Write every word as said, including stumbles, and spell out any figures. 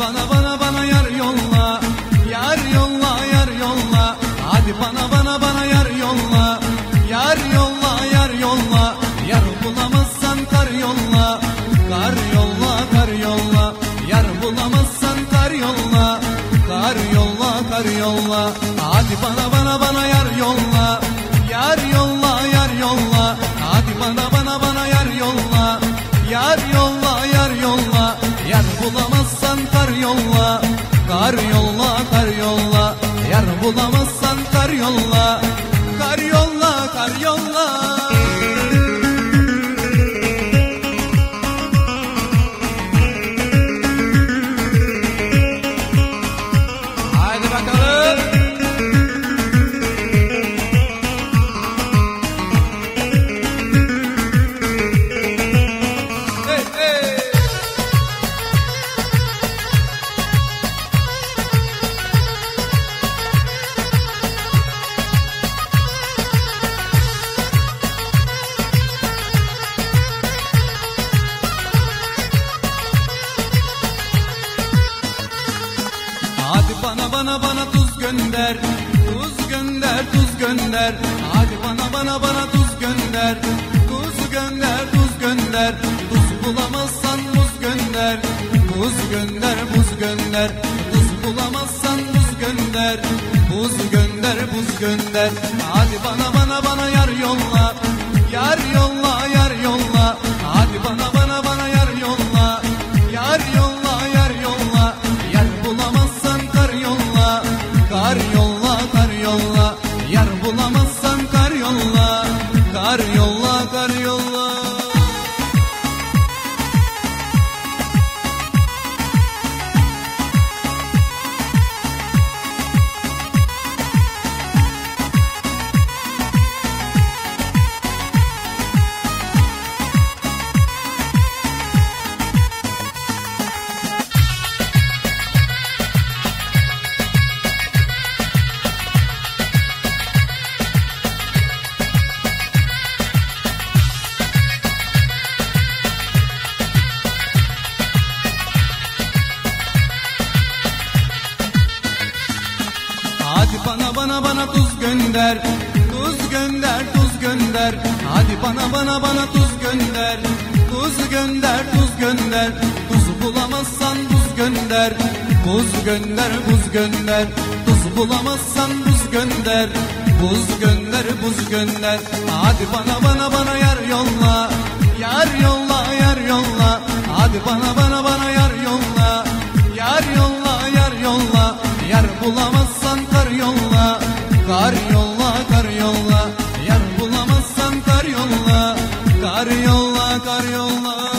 bana bana bana yar yolla, yar yolla yar yolla. Hadi bana bana bana yar yolla, yar yolla yar yolla. Yar bulamazsan kar yolla, kar yolla kar yolla. Yar bulamazsan kar yolla, kar yolla kar yolla. Hadi bana bana bana yar yolla, yar yolla yar yolla. Hadi bana bana bana yar yolla, yar yolla yar yolla. Yar bulamazsan kar yolla, kar yolla kar yolla. Yar bulamazsan kar yolla, kar yolla kar yolla. Haydi bakalım. Hey hey. Hadi bana bana bana tuz gönder, tuz gönder, tuz gönder. Hadi bana bana bana tuz gönder, tuz gönder, tuz gönder. Tuz bulamazsan buz gönder, buz gönder, buz gönder. Tuz bulamazsan buz gönder, buz gönder, buz gönder. Hadi bana bana bana yar yolla, yar yolla yar yolla. Hadi bana bana bana yar yolla, yar yolla yar yolla. Yar bulamazsan kar yolla, kar yolla kar yolla. Yar bulamazsan kar yolla, kar yolla kar yolla. Hadi bana bana bana tuz gönder, tuz gönder, tuz gönder. Hadi bana bana bana tuz gönder, tuz gönder, tuz gönder. Tuz bulamazsan buz gönder, buz gönder, buz gönder. Tuz bulamazsan buz gönder, buz gönder, buz gönder. Hadi bana bana bana yar yolla, yar yolla yar yolla. Hadi bana bana bana yar yolla, yar yolla yar yolla. Yar bulamazsan kar yolla, kar yolla kar yolla. Yar bulamazsan kar yolla, kar yolla kar yolla.